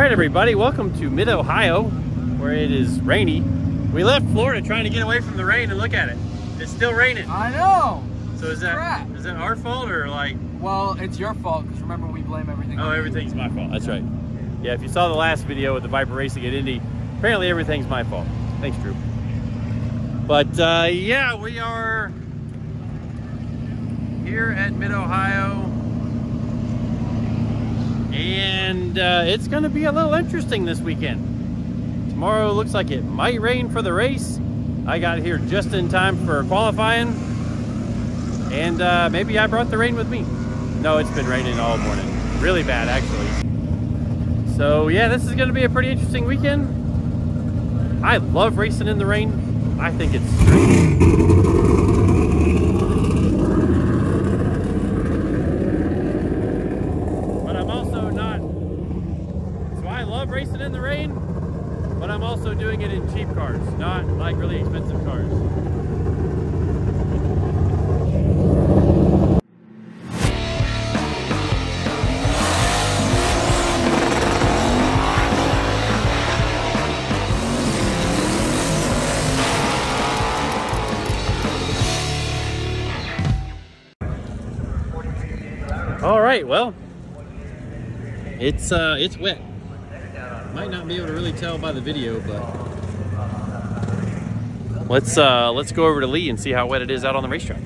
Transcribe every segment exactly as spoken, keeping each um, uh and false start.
Alright everybody, welcome to Mid-Ohio, where it is rainy. We left Florida trying to get away from the rain, and look at it. It's still raining. I know! So is that, Crap. is that our fault or like... Well, it's your fault, because remember we blame everything Oh, on everything's you. my fault. That's right. Yeah, if you saw the last video with the Viper racing at Indy, apparently everything's my fault. Thanks, Drew. But uh, yeah, we are here at Mid-Ohio. And uh, it's going to be a little interesting this weekend. Tomorrow looks like it might rain for the race. I got here just in time for qualifying. And uh, maybe I brought the rain with me. No, it's been raining all morning. Really bad, actually. So yeah, this is going to be a pretty interesting weekend. I love racing in the rain. I think it's strange. Racing in the rain, but I'm also doing it in cheap cars, not like really expensive cars. All right, well, it's uh, it's wet. Might not be able to really tell by the video, but let's uh, let's go over to Lee and see how wet it is out on the racetrack.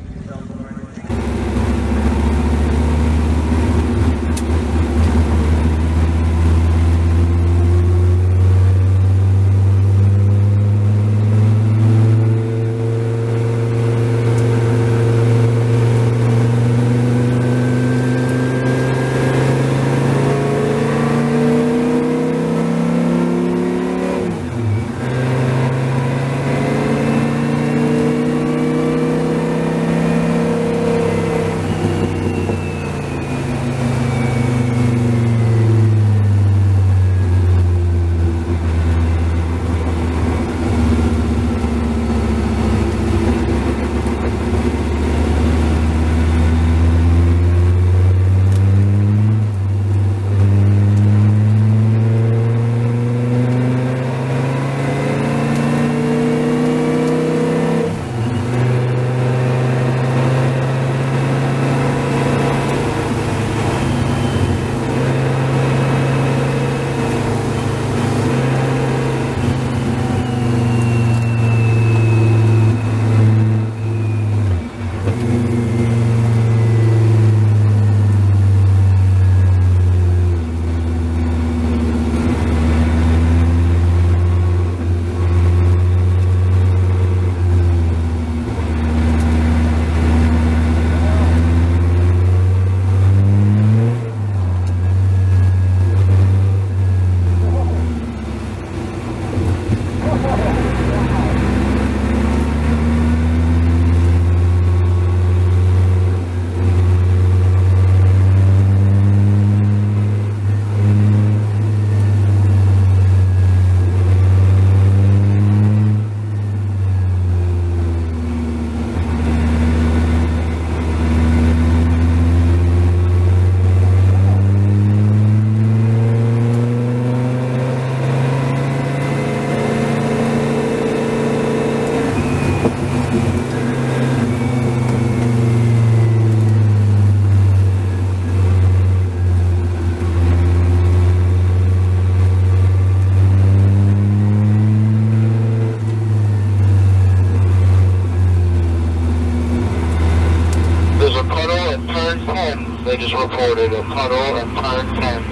They just reported a puddle and turn ten.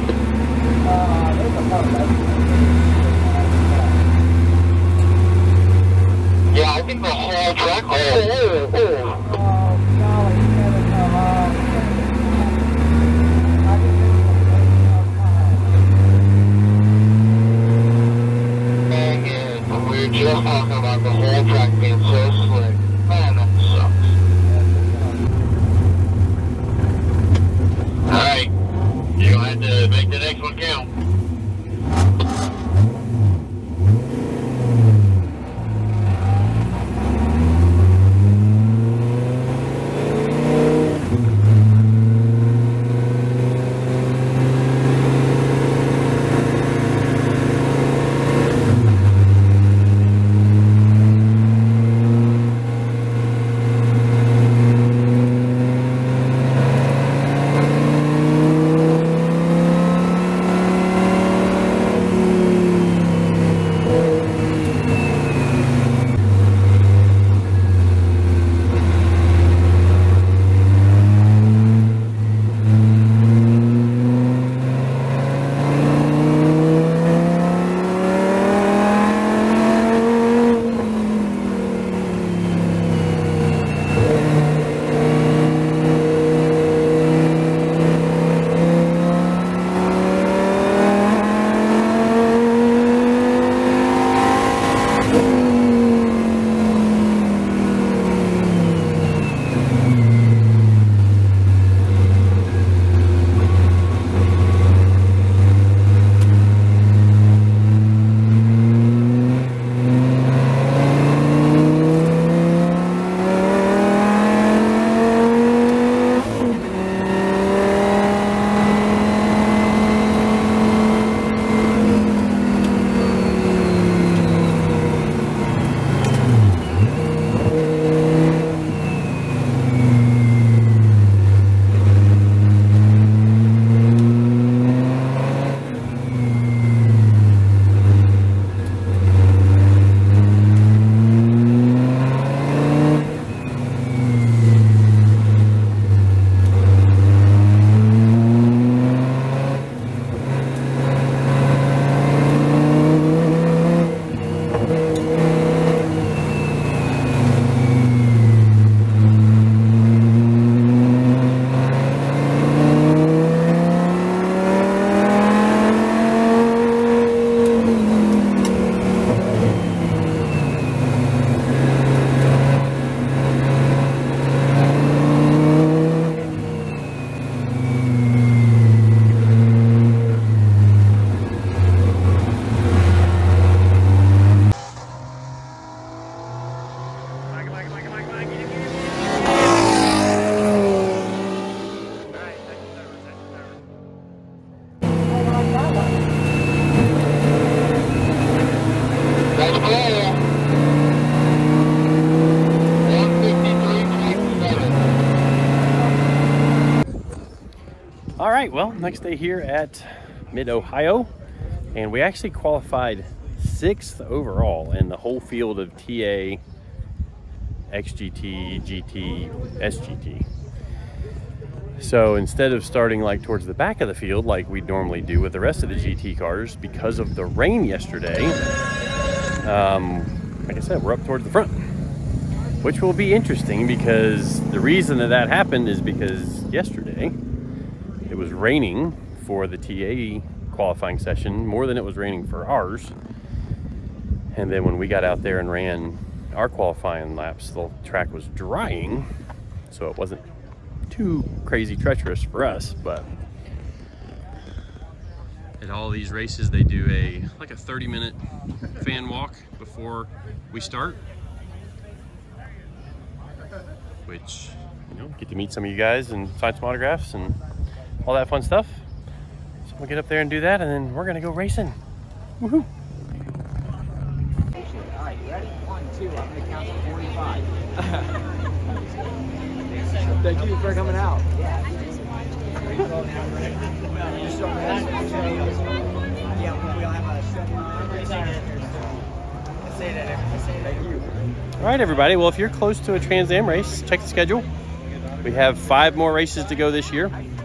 Uh, there's a puddle. Yeah, I think the whole track. Oh, oh, oh. Oh, golly, never come up. Dang it. We were just talking about the whole track being so slick. Man, that sucks. Alright, you're gonna have to make the next one count. Well, next day here at Mid-Ohio, and we actually qualified sixth overall in the whole field of T A, X G T, G T, S G T. So instead of starting like towards the back of the field like we normally do with the rest of the G T cars, because of the rain yesterday, um, like I said, we're up towards the front, which will be interesting because the reason that that happened is because yesterday it was raining for the T A qualifying session more than it was raining for ours. And then when we got out there and ran our qualifying laps, the track was drying, so it wasn't too crazy treacherous for us. But at all these races, they do a like a thirty minute fan walk before we start, which, you know, get to meet some of you guys and sign some autographs and all that fun stuff. So we'll get up there and do that, and then we're gonna go racing. Woohoo! All right, you ready? One, two, I'm gonna count to forty-five. Thank you for coming out. Yeah, we'll have a say that. Thank you. All right, everybody. Well, if you're close to a Trans Am race, check the schedule. We have five more races to go this year.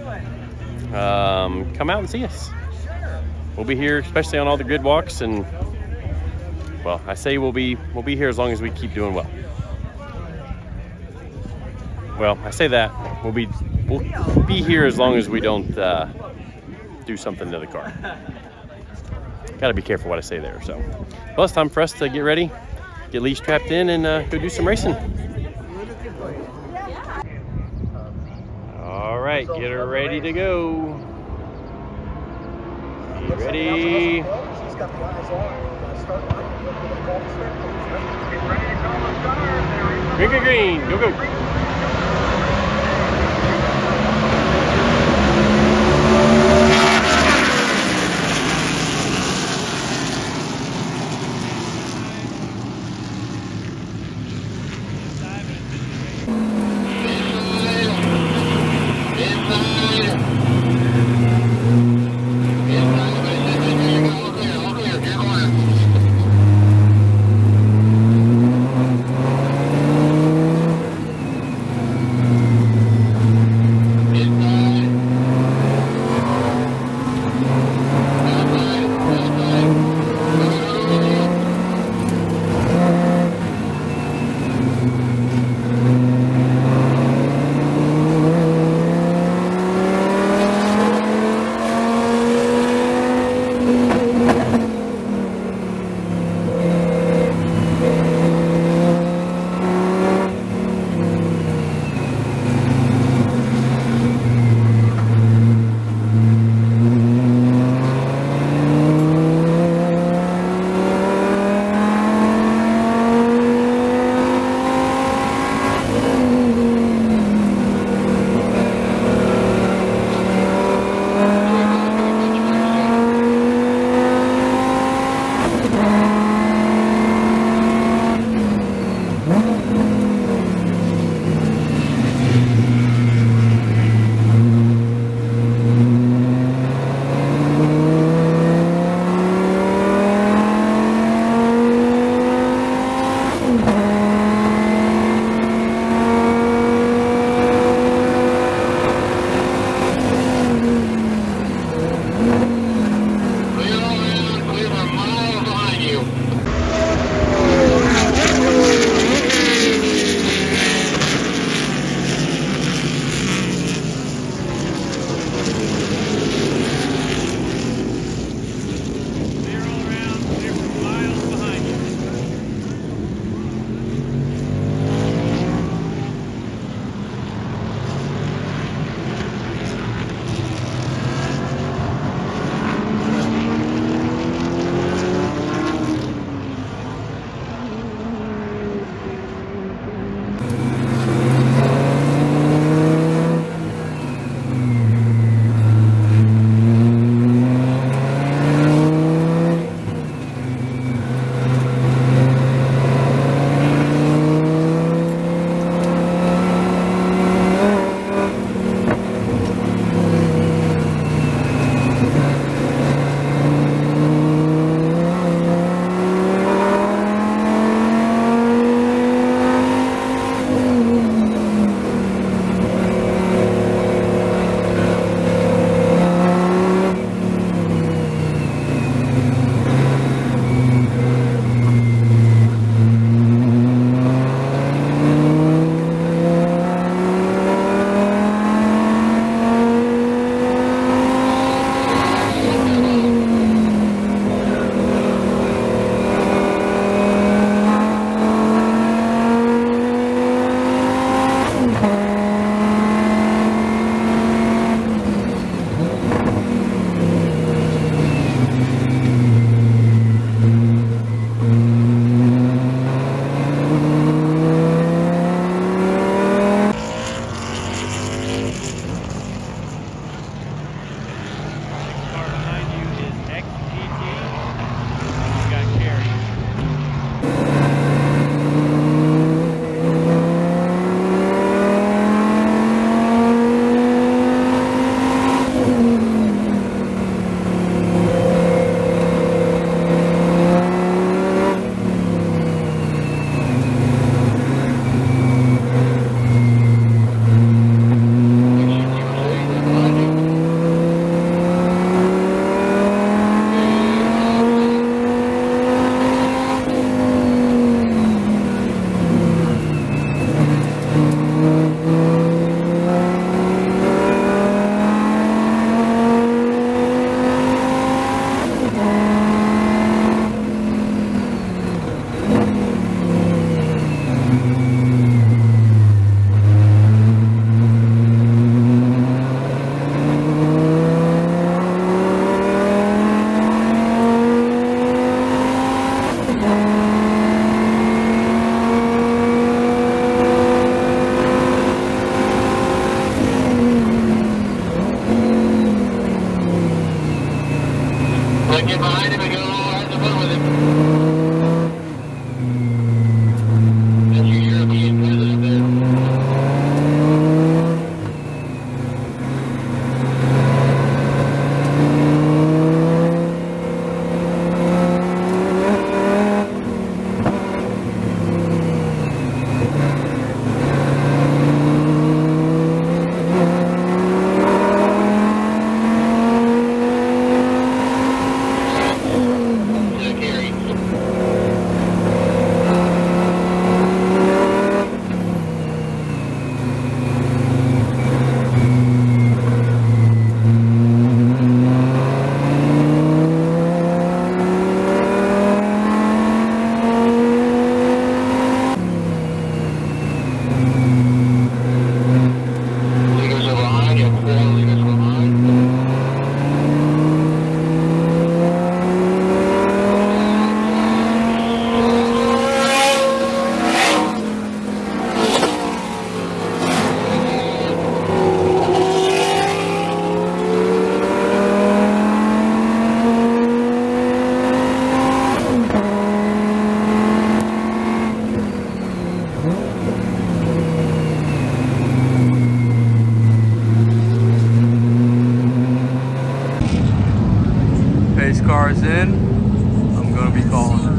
Um, come out and see us. We'll be here, especially on all the grid walks, and well, I say we'll be we'll be here as long as we keep doing well. Well, I say that we'll be we'll be here as long as we don't uh, do something to the car. Got to be careful what I say there. So, well, it's time for us to get ready, get Lee strapped in, and uh, go do some racing. All right, get her ready to go. Get ready. Green, green, green. Go, go. Alright, get behind him and go have the fun with him. That's your European president there. Pace car is in. I'm gonna be calling her.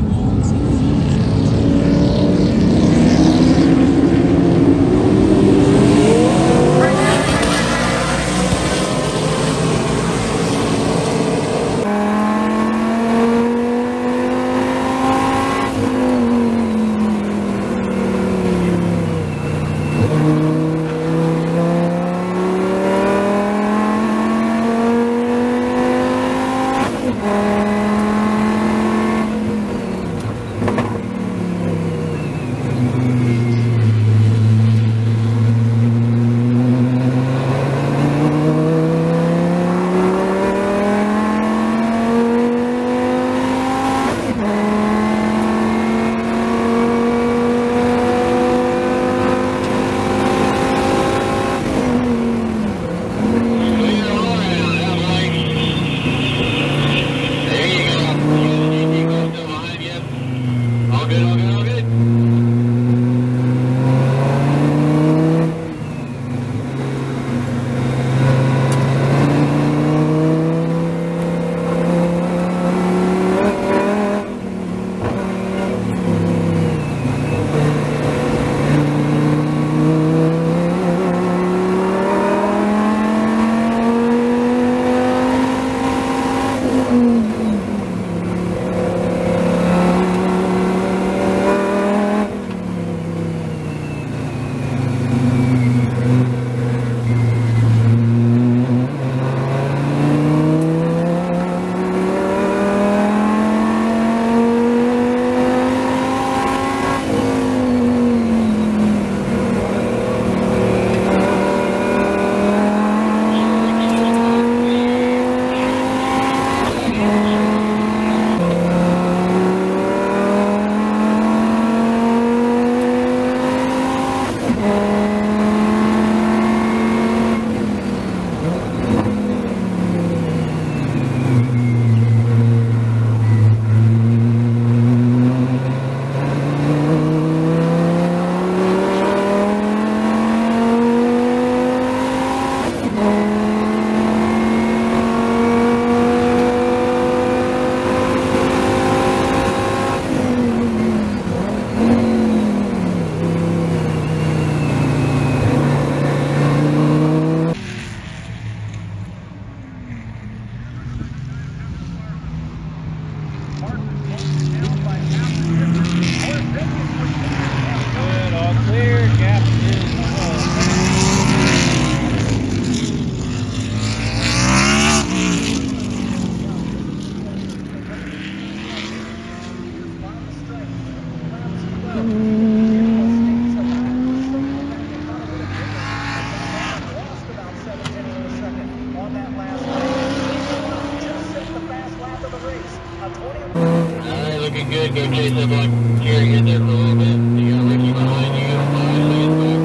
Alright, looking good. Go chase that black chariot there for a little bit. You got Ricky behind you. Five seconds back.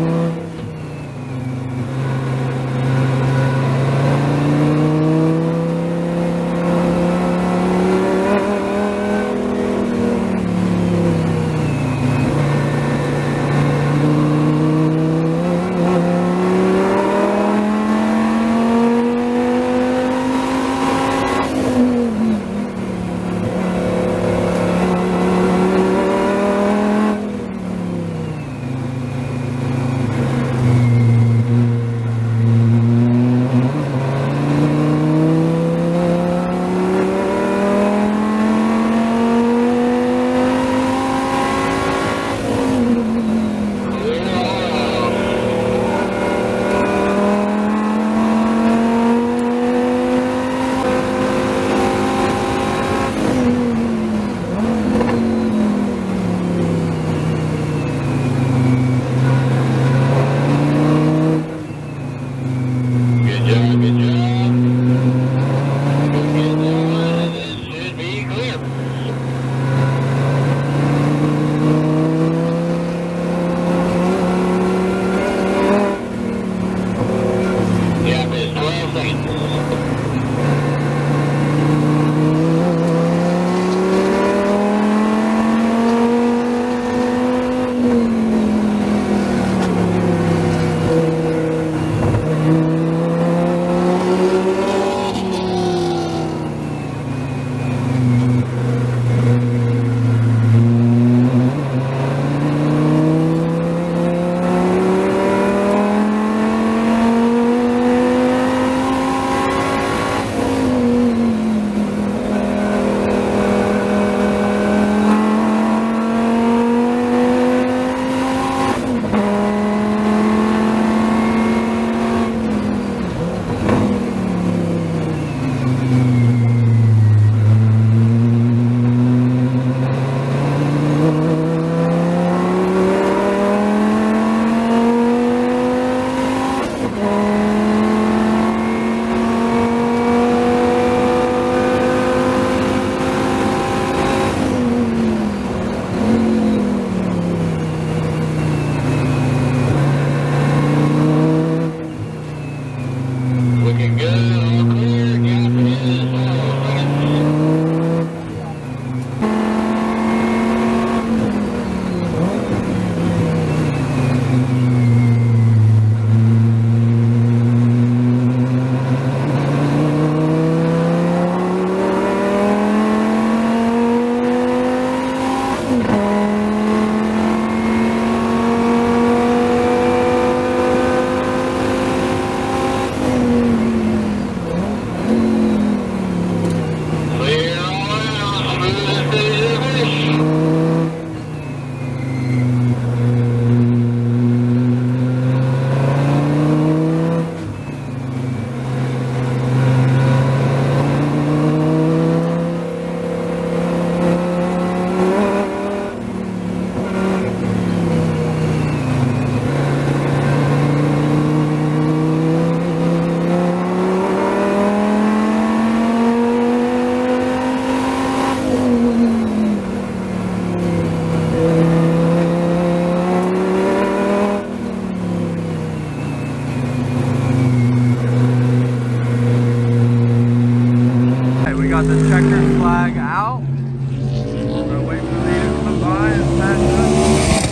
got the checkered flag out. We're gonna wait for the to come by and pass us.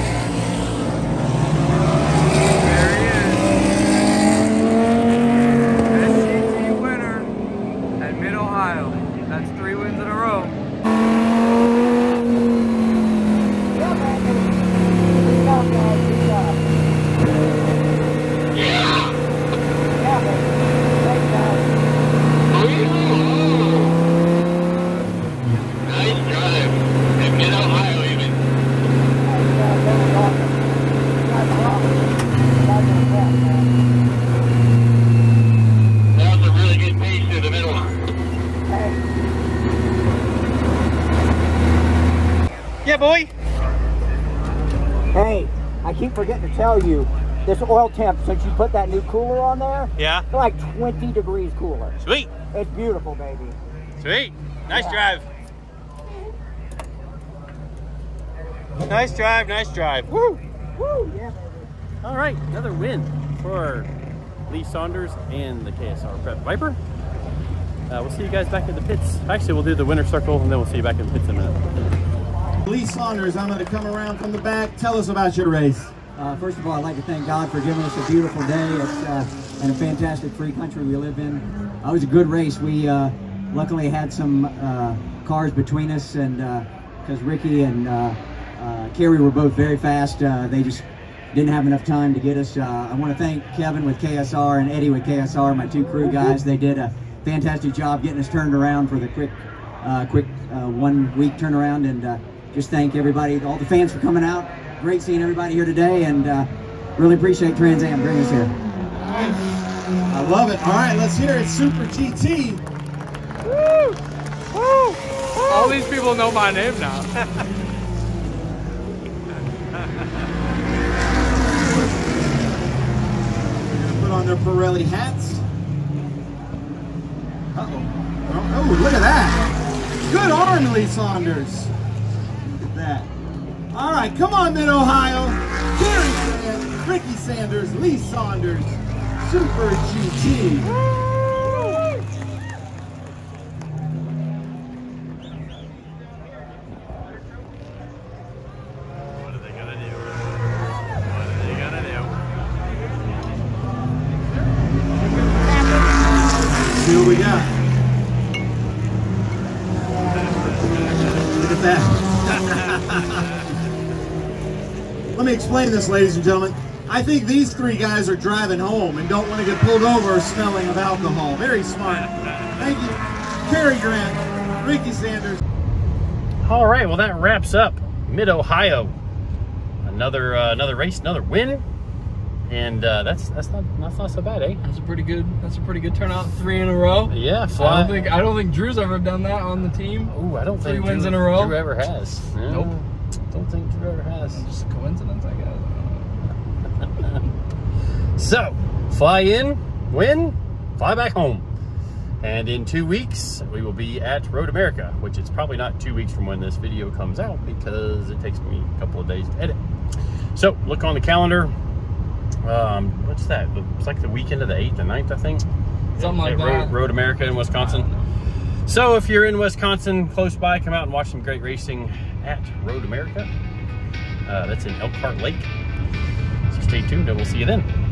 There he is. S G T winner at Mid-Ohio. That's three wins in a row. Yeah, boy. Hey, I keep forgetting to tell you, this oil temp, since you put that new cooler on there, Yeah. it's like twenty degrees cooler. Sweet. It's beautiful, baby. Sweet. Nice Yeah. drive. Nice drive, nice drive. Woo! Woo, yeah, baby. All right, another win for Lee Saunders and the K S R Prep Viper. Uh, we'll see you guys back in the pits. Actually, we'll do the winner circle and then we'll see you back in the pits in a minute. Lee Saunders, I'm going to come around from the back. Tell us about your race. Uh, first of all, I'd like to thank God for giving us a beautiful day. It's uh, and a fantastic free country we live in. Uh, it was a good race. We uh, luckily had some uh, cars between us, and because uh, Ricky and uh, uh, Kerry were both very fast, uh, they just didn't have enough time to get us. Uh, I want to thank Kevin with K S R and Eddie with K S R, my two crew guys. They did a fantastic job getting us turned around for the quick, uh, quick uh, one-week turnaround, and uh, just thank everybody, all the fans for coming out. Great seeing everybody here today, and uh, really appreciate Trans Am bringing us here. I love it. All right, let's hear it. Super G T. Woo! Woo! All these people know my name now. They're going to put on their Pirelli hats. Uh-oh. Oh, oh, look at that. Good arm, Lee Saunders. Look at that. All right, come on, Mid-Ohio. Kerry Grant, Ricky Sanders, Lee Saunders, Super G T. What are they gonna do? What are they gonna do? See what we got. Look at that. Let me explain this, ladies and gentlemen. I think these three guys are driving home and don't want to get pulled over smelling of alcohol. Very smart. Thank you. Kerry Grant, Ricky Sanders. All right, well that wraps up Mid-Ohio. Another uh, another race, another win, and uh, that's that's not that's not so bad, eh? That's a pretty good. That's a pretty good turnout. Three in a row. Yeah, I fly. don't think I don't think Drew's ever done that on the team. Ooh, I don't Three think wins Drew, in a row? Drew ever has. Yeah, Nope. Don't think Drew ever has. Just a coincidence, I guess. So, fly in, win, fly back home. And in two weeks, we will be at Road America, which is probably not two weeks from when this video comes out because it takes me a couple of days to edit. So, look on the calendar. Um, what's that? It's like the weekend of the eighth and ninth, I think. Something like at that. Road, Road America in Wisconsin. So, if you're in Wisconsin, close by, come out and watch some great racing at Road America. Uh, that's in Elkhart Lake. So stay tuned and we'll see you then.